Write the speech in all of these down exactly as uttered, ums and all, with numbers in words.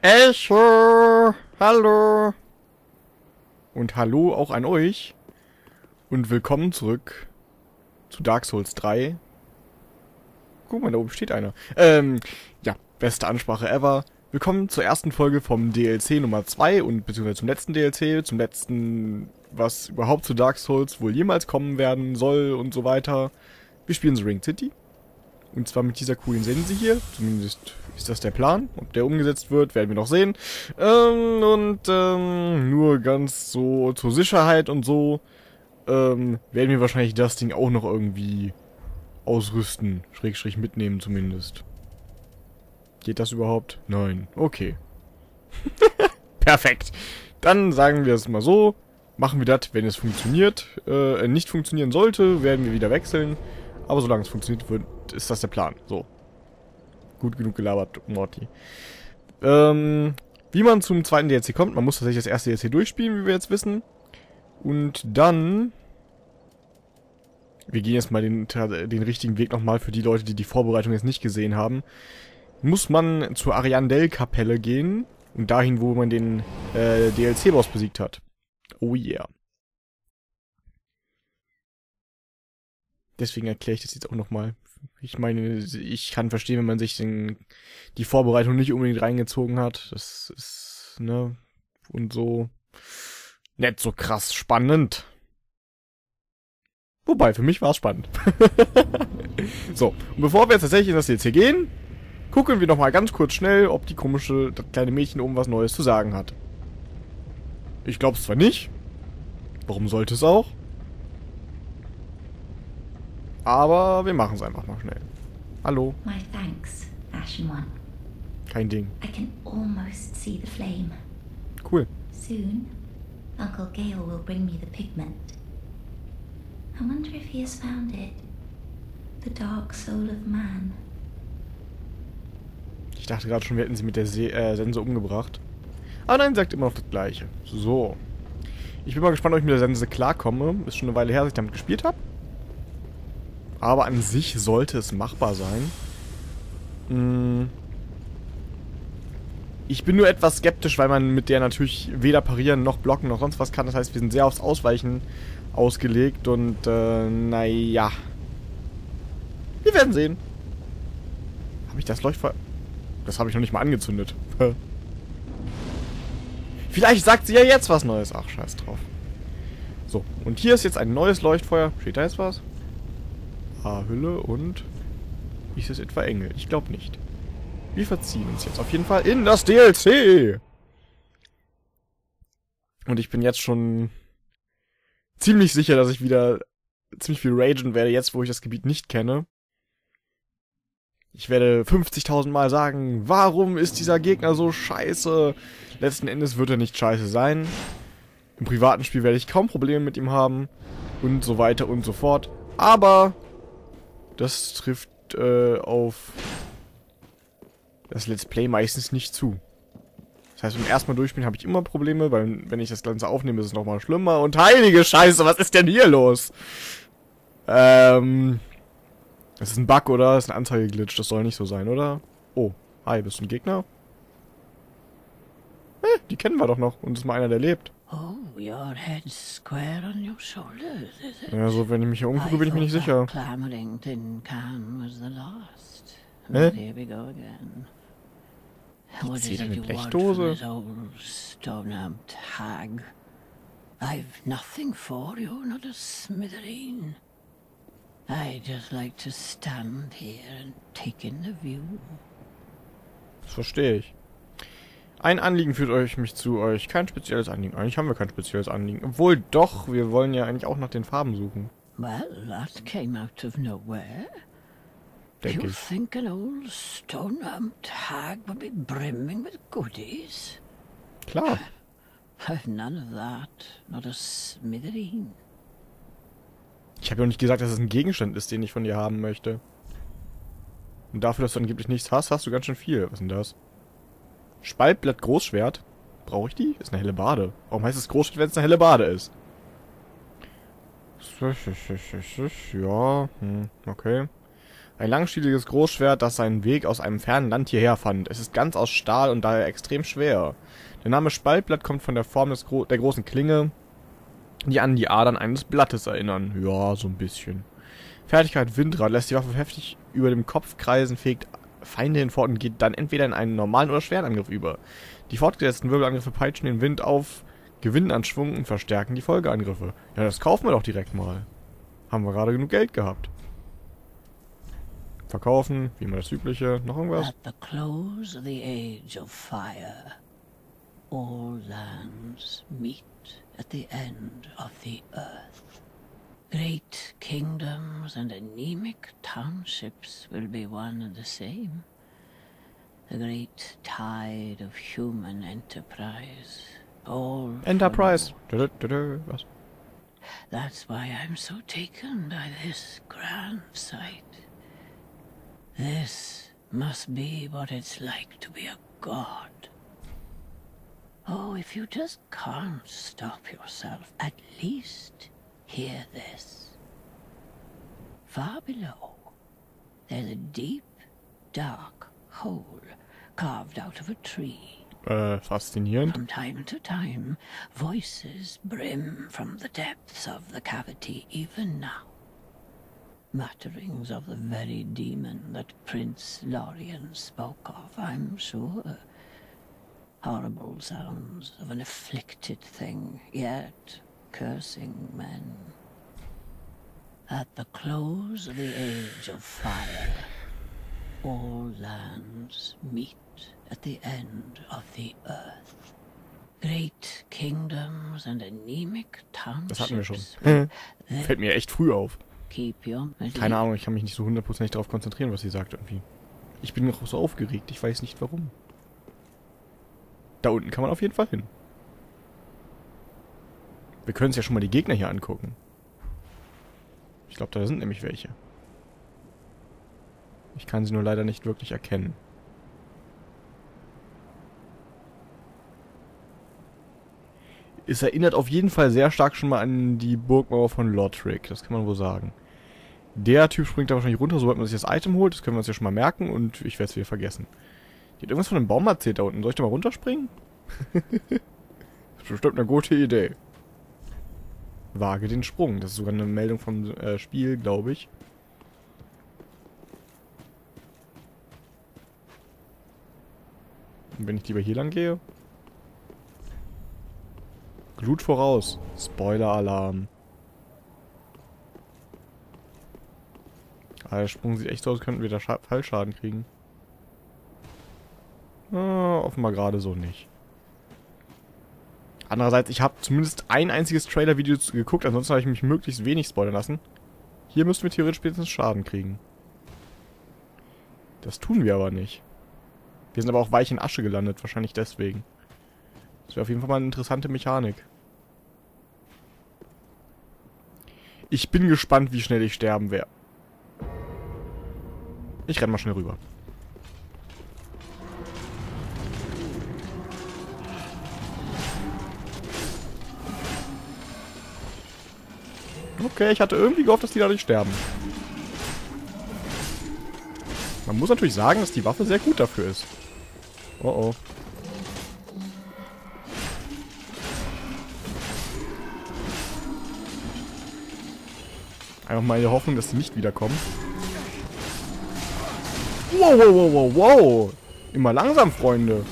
Echo! Hallo! Und hallo auch an euch. Und willkommen zurück zu Dark Souls drei. Guck mal, da oben steht einer. Ähm, ja, beste Ansprache ever. Willkommen zur ersten Folge vom D L C Nummer zwei und beziehungsweise zum letzten D L C, zum letzten, was überhaupt zu Dark Souls wohl jemals kommen werden soll und so weiter. Wir spielen The Ringed City. Und zwar mit dieser coolen Sense hier. Zumindest ist das der Plan. Ob der umgesetzt wird, werden wir noch sehen. Ähm, und ähm, nur ganz so zur Sicherheit und so ähm, werden wir wahrscheinlich das Ding auch noch irgendwie ausrüsten. Schrägstrich mitnehmen zumindest. Geht das überhaupt? Nein. Okay. Perfekt. Dann sagen wir es mal so. Machen wir das, wenn es funktioniert. Äh, nicht funktionieren sollte, werden wir wieder wechseln. Aber solange es funktioniert wird, ist das der Plan. So. Gut genug gelabert, Morty. Ähm, wie man zum zweiten D L C kommt, man muss tatsächlich das erste D L C durchspielen, wie wir jetzt wissen. Und dann... Wir gehen jetzt mal den, den richtigen Weg nochmal für die Leute, die die Vorbereitung jetzt nicht gesehen haben. Muss man zur Ariandel-Kapelle gehen und dahin, wo man den äh, D L C-Boss besiegt hat. Oh yeah. Deswegen erkläre ich das jetzt auch nochmal. Ich meine, ich kann verstehen, wenn man sich den, die Vorbereitung nicht unbedingt reingezogen hat. Das ist, ne, und so nicht so krass spannend. Wobei, für mich war es spannend. So, und bevor wir jetzt tatsächlich in das D L C gehen, gucken wir nochmal ganz kurz schnell, ob die komische, das kleine Mädchen oben was Neues zu sagen hat. Ich glaube es zwar nicht. Warum sollte es auch? Aber wir machen es einfach mal schnell. Hallo. My thanks, Ashen One. Kein Ding. I can almost see the flame. Cool. Soon, Uncle Gale will bring me the pigment. I wonder if he has found it. The dark soul of man. Ich dachte gerade schon, wir hätten sie mit der Se äh, Sense umgebracht. Aber nein, sagt immer noch das Gleiche. So. Ich bin mal gespannt, ob ich mit der Sense klarkomme. Ist schon eine Weile her, dass ich damit gespielt habe. Aber an sich sollte es machbar sein. Hm. Ich bin nur etwas skeptisch, weil man mit der natürlich weder parieren noch blocken noch sonst was kann. Das heißt, wir sind sehr aufs Ausweichen ausgelegt und äh, naja. Wir werden sehen. Habe ich das Leuchtfeuer? Das habe ich noch nicht mal angezündet. Vielleicht sagt sie ja jetzt was Neues. Ach, scheiß drauf. So, und hier ist jetzt ein neues Leuchtfeuer. Steht da jetzt was? Hülle und ist es etwa Engel? Ich glaube nicht. Wir verziehen uns jetzt auf jeden Fall in das D L C. Und ich bin jetzt schon ziemlich sicher, dass ich wieder ziemlich viel ragen werde, jetzt wo ich das Gebiet nicht kenne. Ich werde fünfzigtausend Mal sagen, warum ist dieser Gegner so scheiße? Letzten Endes wird er nicht scheiße sein. Im privaten Spiel werde ich kaum Probleme mit ihm haben. Und so weiter und so fort. Aber... das trifft äh, auf das Let's Play meistens nicht zu. Das heißt, beim ersten Mal durchspielen habe ich immer Probleme, weil wenn ich das Ganze aufnehme, ist es nochmal schlimmer. Und heilige Scheiße, was ist denn hier los? Ähm... Das ist ein Bug, oder? Das ist ein Anzeigeglitch. Das soll nicht so sein, oder? Oh, hi, bist du ein Gegner? Eh, die kennen wir doch noch. Und es ist mal einer, der lebt. Oh, your head's square on your shoulders, is it? Ja, so, wenn ich mich hier umgucke, bin ich mir nicht sicher. Clamoring tin can was the last. Hä? But here we go again. What is it you want from this old stone-humped hag? I've nothing for you, not a smithereen. I just like to stand here and take in the view. Das verstehe ich. Ein Anliegen führt euch mich zu euch. Kein spezielles Anliegen. Eigentlich haben wir kein spezielles Anliegen. Obwohl doch, wir wollen ja eigentlich auch nach den Farben suchen. Well, that came out of nowhere. Denke You ich. think an old stone-humped hag would be brimming with goodies? Klar. I've none of that, not a smithereen. Ich habe ja auch nicht gesagt, dass es ein Gegenstand ist, den ich von dir haben möchte. Und dafür, dass du angeblich nichts hast, hast du ganz schön viel. Was ist denn das? Spaltblatt Großschwert. Brauche ich die? Ist eine helle Bade. Warum heißt es Großschwert, wenn es eine helle Bade ist? Ja, hm, okay. Ein langstieliges Großschwert, das seinen Weg aus einem fernen Land hierher fand. Es ist ganz aus Stahl und daher extrem schwer. Der Name Spaltblatt kommt von der Form des Gro der großen Klinge, die an die Adern eines Blattes erinnern. Ja, so ein bisschen. Fertigkeit Windrad lässt die Waffe heftig über dem Kopf kreisen, fegt Feinde hinfort und geht dann entweder in einen normalen oder schweren Angriff über. Die fortgesetzten Wirbelangriffe peitschen den Wind auf, gewinnen an Schwung und verstärken die Folgeangriffe. Ja, das kaufen wir doch direkt mal. Haben wir gerade genug Geld gehabt. Verkaufen, wie immer das Übliche. Noch irgendwas? At the close of the age of fire, all lands meet at the end of the earth. Great kingdoms and anemic townships will be one and the same. The great tide of human enterprise. All Enterprise. Dö, dö, dö, was? That's why I'm so taken by this grand sight. This must be what it's like to be a god. Oh, if you just can't stop yourself, at least hear this. Far below, there's a deep, dark hole carved out of a tree. Äh, faszinierend. From time to time, voices brim from the depths of the cavity, even now. Mutterings of the very demon that Prince Lorien spoke of, I'm sure. Horrible sounds of an afflicted thing, yet cursing men. At the close of the age of fire, all lands meet at the end of the earth. Great kingdoms and anemic townships. Das hatten wir schon. Fällt mir echt früh auf. Keep your Keine Ahnung, ich kann mich nicht so hundertprozentig darauf konzentrieren, was sie sagt irgendwie. Ich bin noch so aufgeregt, ich weiß nicht warum. Da unten kann man auf jeden Fall hin. Wir können uns ja schon mal die Gegner hier angucken. Ich glaube, da sind nämlich welche. Ich kann sie nur leider nicht wirklich erkennen. Es erinnert auf jeden Fall sehr stark schon mal an die Burgmauer von Lothric, das kann man wohl sagen. Der Typ springt da wahrscheinlich runter, sobald man sich das Item holt. Das können wir uns ja schon mal merken und ich werde es wieder vergessen. Die hat irgendwas von einem Baum erzählt da unten. Soll ich da mal runterspringen? Das ist bestimmt eine gute Idee. Wage den Sprung. Das ist sogar eine Meldung vom äh, Spiel, glaube ich. Und wenn ich lieber hier lang gehe? Glut voraus. Spoiler-Alarm. Ah, der Sprung sieht echt so aus, als könnten wir da Scha Fallschaden kriegen. Ah, offenbar gerade so nicht. Andererseits, ich habe zumindest ein einziges Trailer-Video geguckt, ansonsten habe ich mich möglichst wenig spoilern lassen. Hier müssten wir theoretisch spätestens Schaden kriegen. Das tun wir aber nicht. Wir sind aber auch weich in Asche gelandet, wahrscheinlich deswegen. Das wäre auf jeden Fall mal eine interessante Mechanik. Ich bin gespannt, wie schnell ich sterben werde. Ich renn mal schnell rüber. Okay, ich hatte irgendwie gehofft, dass die dadurch sterben. Man muss natürlich sagen, dass die Waffe sehr gut dafür ist. Oh oh. Einfach mal in der Hoffnung, dass sie nicht wiederkommen. Wow, wow, wow, wow, wow. Immer langsam, Freunde.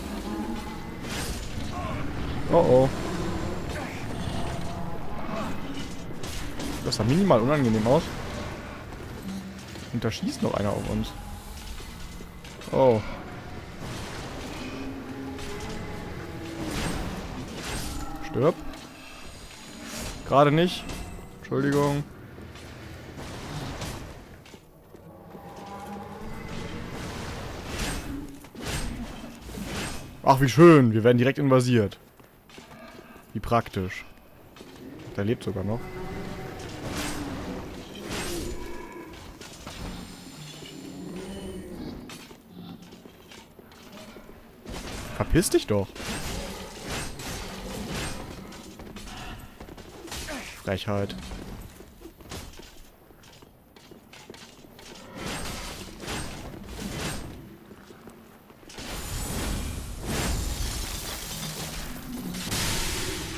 Oh oh. Das sah minimal unangenehm aus. Und da schießt noch einer auf uns. Oh. Stirb. Gerade nicht. Entschuldigung. Ach, wie schön. Wir werden direkt invasiert. Wie praktisch. Der lebt sogar noch. Verpiss dich doch. Frechheit.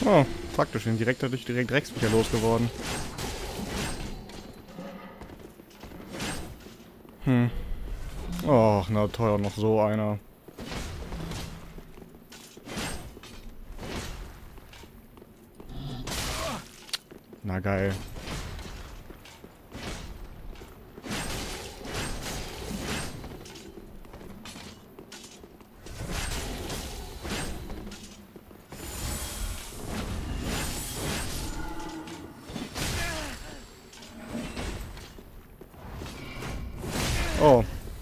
Oh, praktisch. Bin direkt dadurch direkt Drecksviecher losgeworden. Hm. Och, na toll, noch so einer. Na geil. Oh.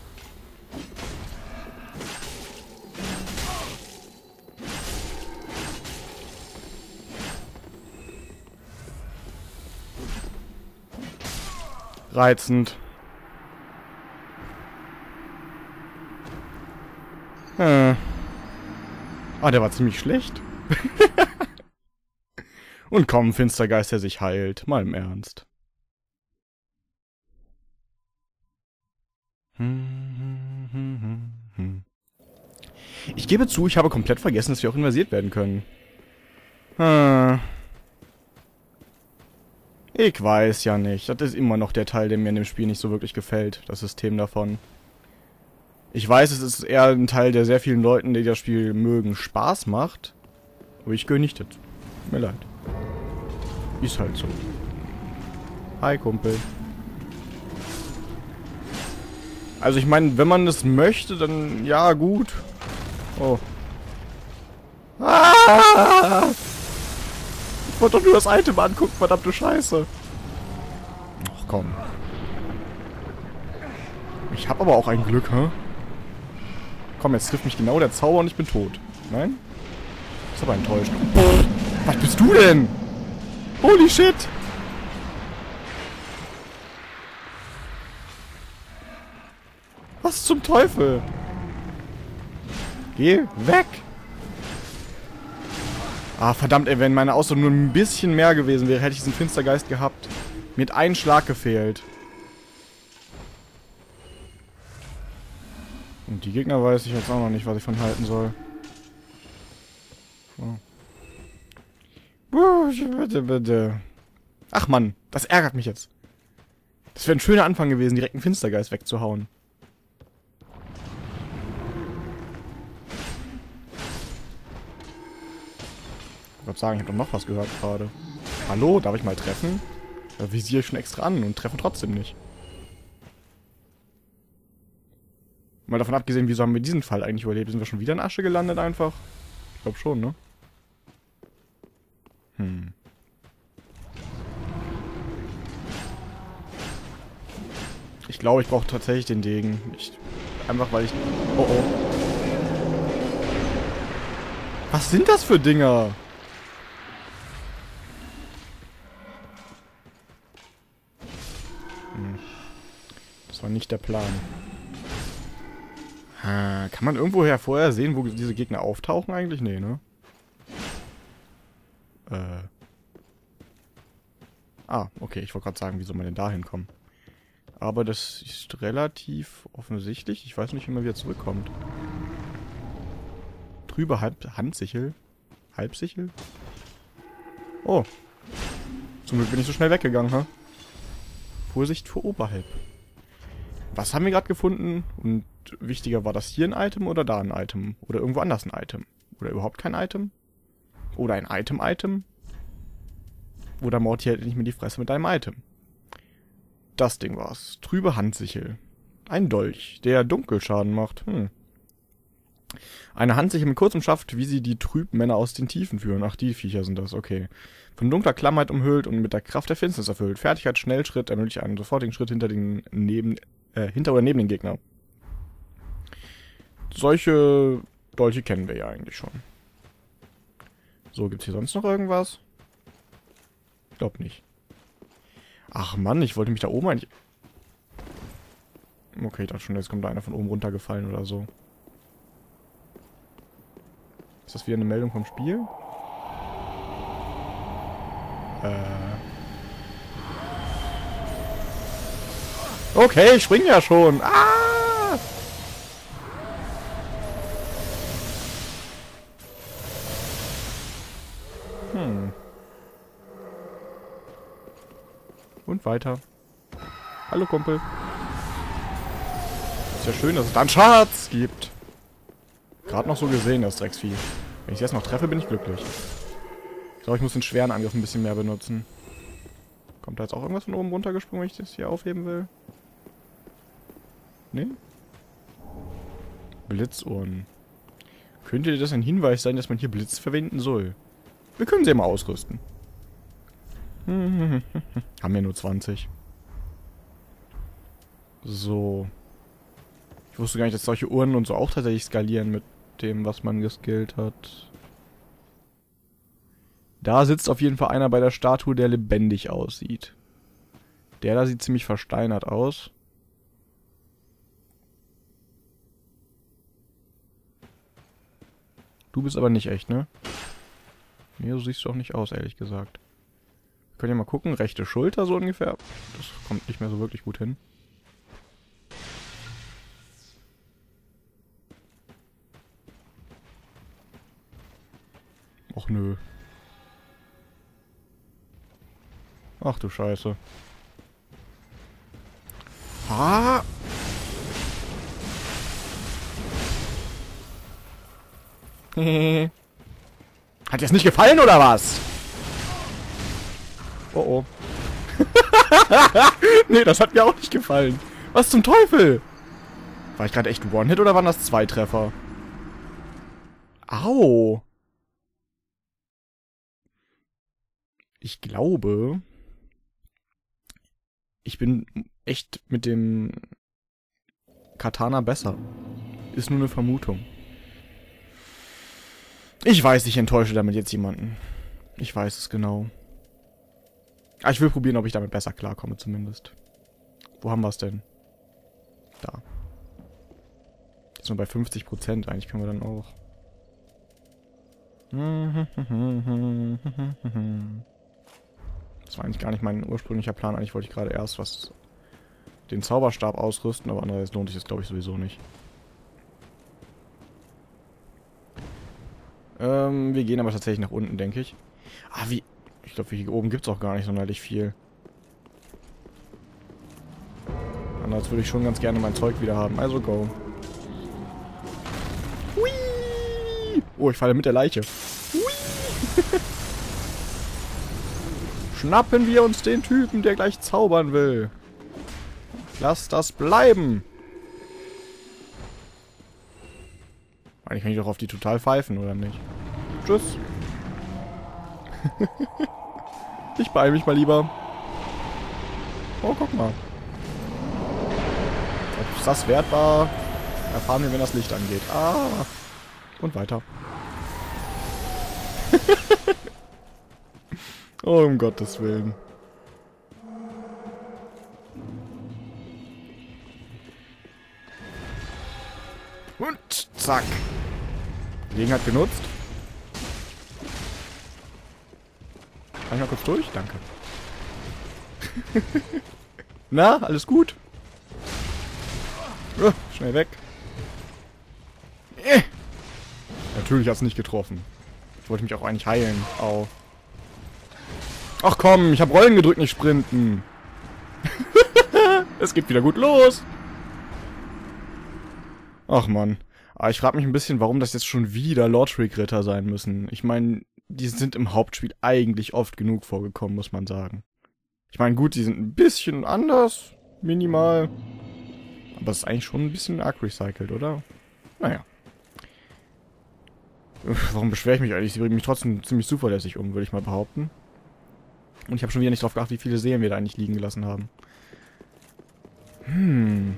Reizend. Äh. Ah, der war ziemlich schlecht. Und komm, Finstergeist, der sich heilt. Mal im Ernst. Ich gebe zu, ich habe komplett vergessen, dass wir auch invasiert werden können. Hm. Ich weiß ja nicht. Das ist immer noch der Teil, der mir in dem Spiel nicht so wirklich gefällt. Das System davon. Ich weiß, es ist eher ein Teil, der sehr vielen Leuten, die das Spiel mögen, Spaß macht. Aber ich gehöre nicht dazu. Tut mir leid. Ist halt so. Hi, Kumpel. Also ich meine, wenn man das möchte, dann ja, gut. Oh. Ah! Ich wollte doch nur das Item angucken, verdammte Scheiße. Ach komm. Ich hab aber auch ein Glück, hä? Komm, jetzt trifft mich genau der Zauber und ich bin tot. Nein? Ist aber enttäuscht. Was bist du denn? Holy shit! Was zum Teufel? Geh weg! Ah, verdammt, ey, wenn meine Ausdauer nur ein bisschen mehr gewesen wäre, hätte ich diesen Finstergeist gehabt. Mir hat ein Schlag gefehlt. Und die Gegner weiß ich jetzt auch noch nicht, was ich von halten soll. So. Bitte, bitte. Ach Mann, das ärgert mich jetzt. Das wäre ein schöner Anfang gewesen, direkt einen Finstergeist wegzuhauen. Ich würde sagen, ich habe doch noch was gehört gerade. Hallo, darf ich mal treffen? Da visiere ich schon extra an und treffe trotzdem nicht. Mal davon abgesehen, wieso haben wir diesen Fall eigentlich überlebt? Sind wir schon wieder in Asche gelandet einfach? Ich glaube schon, ne? Hm. Ich glaube, ich brauche tatsächlich den Degen. Ich, einfach weil ich... Oh oh. Was sind das für Dinger? Hm. Das war nicht der Plan. Ha, kann man irgendwoher vorher sehen, wo diese Gegner auftauchen eigentlich? Nee, ne? Äh. Ah, okay, ich wollte gerade sagen, wie soll man denn da hinkommen? Aber das ist relativ offensichtlich. Ich weiß nicht, wie man wieder zurückkommt. Trübe Halb Handsichel? Halbsichel? Oh. Zum Glück bin ich so schnell weggegangen, ha? Vorsicht vor oberhalb. Was haben wir gerade gefunden? Und wichtiger, war das hier ein Item oder da ein Item? Oder irgendwo anders ein Item? Oder überhaupt kein Item? Oder ein Item-Item? Oder Morty hält nicht mehr die Fresse mit deinem Item. Das Ding war's. Trübe Handsichel. Ein Dolch, der Dunkelschaden macht. Hm. Eine Handsichel mit kurzem Schaft, wie sie die Trübmänner aus den Tiefen führen. Ach, die Viecher sind das, okay. Von dunkler Klammheit umhüllt und mit der Kraft der Finsternis erfüllt. Fertigkeit, Schnellschritt, ermöglicht einen sofortigen Schritt hinter den neben, äh, hinter oder neben den Gegner. Solche Dolche kennen wir ja eigentlich schon. So, gibt's hier sonst noch irgendwas? Ich glaub nicht. Ach Mann, ich wollte mich da oben eigentlich... Okay, ich dachte schon, jetzt kommt da einer von oben runtergefallen oder so. Ist das wieder eine Meldung vom Spiel? Äh... Okay, ich spring ja schon. Ah! Hm. Hm. Und weiter. Hallo, Kumpel. Ist ja schön, dass es da einen Schatz gibt. Gerade noch so gesehen, das Drecksvieh. Wenn ich es jetzt noch treffe, bin ich glücklich. Ich glaube, ich muss den schweren Angriff ein bisschen mehr benutzen. Kommt da jetzt auch irgendwas von oben runtergesprungen, wenn ich das hier aufheben will? Nee? Blitzohren. Könnte das ein Hinweis sein, dass man hier Blitz verwenden soll? Wir können sie ja mal ausrüsten. Haben wir nur zwanzig. So. Ich wusste gar nicht, dass solche Uhren und so auch tatsächlich skalieren mit dem, was man geskillt hat. Da sitzt auf jeden Fall einer bei der Statue, der lebendig aussieht. Der da sieht ziemlich versteinert aus. Du bist aber nicht echt, ne? Nee, so siehst du auch nicht aus, ehrlich gesagt. Wir können ja mal gucken. Rechte Schulter so ungefähr. Das kommt nicht mehr so wirklich gut hin. Och nö. Ach du Scheiße. Ah! Hat dir das nicht gefallen, oder was? Oh oh. Nee, das hat mir auch nicht gefallen. Was zum Teufel? War ich gerade echt One-Hit oder waren das zwei Treffer? Au! Ich glaube, ich bin echt mit dem Katana besser. Ist nur eine Vermutung. Ich weiß, ich enttäusche damit jetzt jemanden. Ich weiß es genau. Aber ich will probieren, ob ich damit besser klarkomme zumindest. Wo haben wir es denn? Da. Jetzt nur bei fünfzig Prozent. Eigentlich können wir dann auch. Das war eigentlich gar nicht mein ursprünglicher Plan. Eigentlich wollte ich gerade erst was den Zauberstab ausrüsten, aber andererseits lohnt sich das, glaube ich, sowieso nicht. Ähm, wir gehen aber tatsächlich nach unten, denke ich. Ah, wie... Ich glaube, hier oben gibt es auch gar nicht sonderlich viel. Andererseits würde ich schon ganz gerne mein Zeug wieder haben. Also go. Hui! Oh, ich falle mit der Leiche. Hui! Schnappen wir uns den Typen, der gleich zaubern will. Lass das bleiben. Eigentlich kann ich doch auf die total pfeifen, oder nicht? Tschüss. Ich beeile mich mal lieber. Oh, guck mal. Ob es das wert war, erfahren wir, wenn das Licht angeht. Ah. Und weiter. Oh, um Gottes Willen. Und zack. Gelegenheit genutzt. Kann ich mal kurz durch? Danke. Na, alles gut? Uh, schnell weg. Äh. Natürlich hat es nicht getroffen. Ich wollte mich auch eigentlich heilen. Au. Ach komm, ich habe Rollen gedrückt, nicht sprinten. Es geht wieder gut los. Ach Mann. Aber ich frage mich ein bisschen, warum das jetzt schon wieder Lordric-Ritter sein müssen. Ich meine, die sind im Hauptspiel eigentlich oft genug vorgekommen, muss man sagen. Ich meine, gut, die sind ein bisschen anders, minimal. Aber es ist eigentlich schon ein bisschen arg recycelt, oder? Naja. Warum beschwere ich mich eigentlich? Sie bringen mich trotzdem ziemlich zuverlässig um, würde ich mal behaupten. Und ich habe schon wieder nicht drauf geachtet, wie viele Seelen wir da eigentlich liegen gelassen haben. Hm.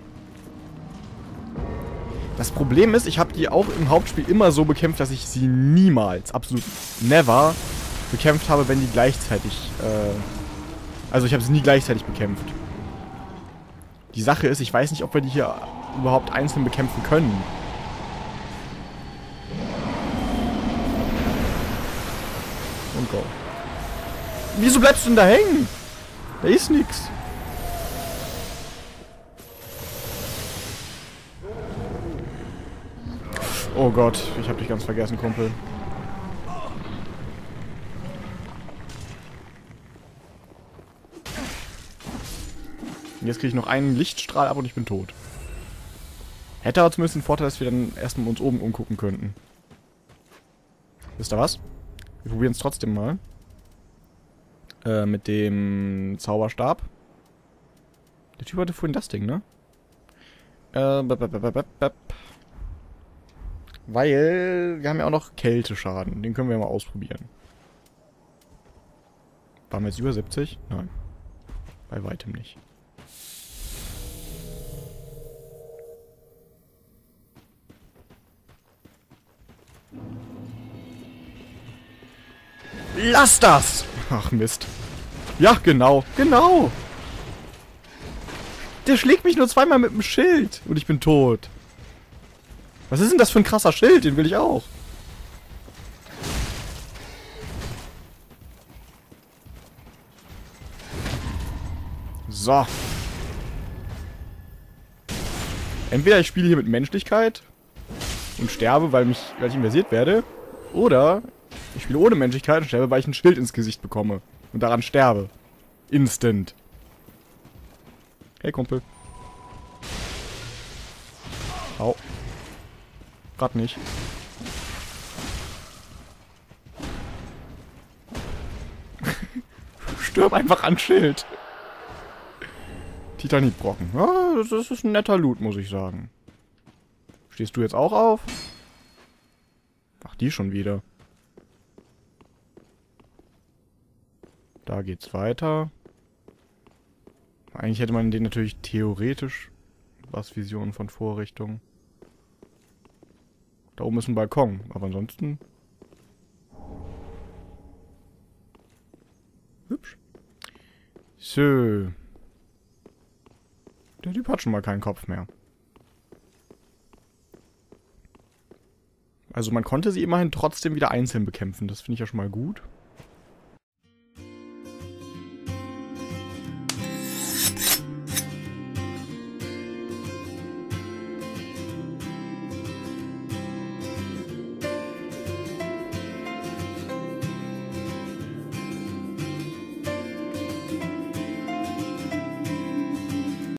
Das Problem ist, ich habe die auch im Hauptspiel immer so bekämpft, dass ich sie niemals, absolut never, bekämpft habe, wenn die gleichzeitig, äh... Also ich habe sie nie gleichzeitig bekämpft. Die Sache ist, ich weiß nicht, ob wir die hier überhaupt einzeln bekämpfen können. Und go. Wieso bleibst du denn da hängen? Da ist nix. Oh Gott, ich hab dich ganz vergessen, Kumpel. Und jetzt kriege ich noch einen Lichtstrahl ab und ich bin tot. Hätte aber zumindest den Vorteil, dass wir dann erstmal uns oben umgucken könnten. Wisst ihr was? Wir probieren es trotzdem mal. Äh, mit dem Zauberstab. Der Typ hatte vorhin das Ding, ne? Äh, bap, bap, bap, bap, bap. Weil wir haben ja auch noch Kälteschaden. Den können wir mal ausprobieren. Waren wir jetzt über siebzig? Nein. Bei weitem nicht. Lass das! Ach Mist. Ja, genau. Genau. Der schlägt mich nur zweimal mit dem Schild. Und ich bin tot. Was ist denn das für ein krasser Schild? Den will ich auch. So. Entweder ich spiele hier mit Menschlichkeit und sterbe, weil, mich, weil ich inversiert werde. Oder ich spiele ohne Menschlichkeit und sterbe, weil ich ein Schild ins Gesicht bekomme. Und daran sterbe. Instant. Hey, Kumpel. Au. Grad nicht. Stirb einfach an Schild. Titanitbrocken. Ja, das ist ein netter Loot, muss ich sagen. Stehst du jetzt auch auf? Ach, die schon wieder. Da geht's weiter. Eigentlich hätte man den natürlich theoretisch was Visionen von Vorrichtungen. Da oben ist ein Balkon, aber ansonsten... Hübsch. So. Der Typ hat schon mal keinen Kopf mehr. Also man konnte sie immerhin trotzdem wieder einzeln bekämpfen. Das finde ich ja schon mal gut.